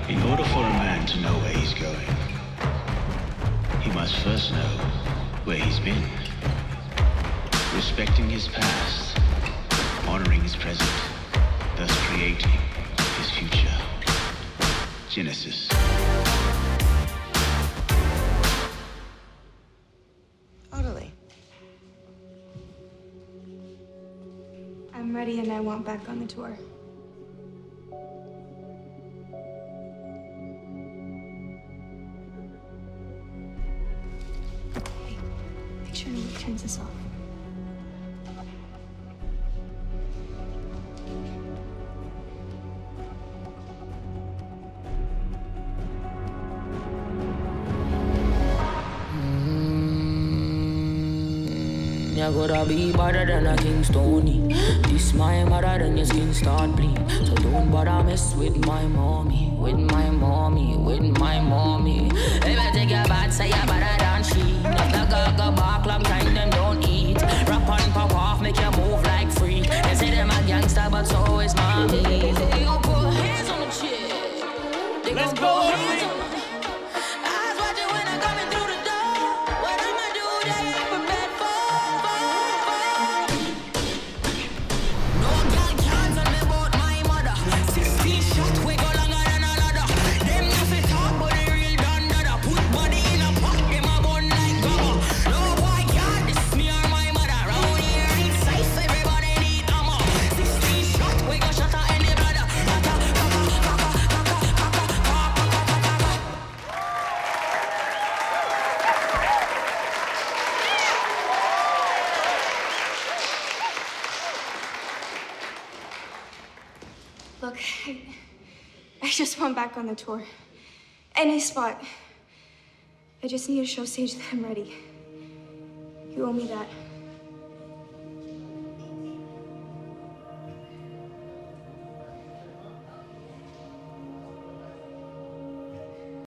In order for a man to know where he's going, he must first know where he's been. Respecting his past, honoring his present, thus creating his future. Genesis. Odalie. I'm ready and I want back on the tour. Hey, make sure nobody turns this off. You gotta be better than a King Stony. This my mother, then your skin start bleed. So don't bother mess with my mommy, with my mommy, with my mommy. If I take your bad, say you're better than she. If the girl go back long time, then don't eat. Rap on, pop off, make you move like free. They say them a gangster, but so is mommy. They gon' put hands on the chick. They gon' put hands on the eyes watching when I'm coming through the door. What I'ma do, they ain't prepared for. No girl can tell me about my mother. 16 shots, we go longer than a ladder. Them nothing talk, but they real done dada. Put body in a pot, them a bun like gummer. No boy can't diss me or my mother. Round here ain't safe, everybody need armor. 16 shots, we go shatter any brother. Look, I just want back on the tour. Any spot. I just need to show Sage that I'm ready. You owe me that.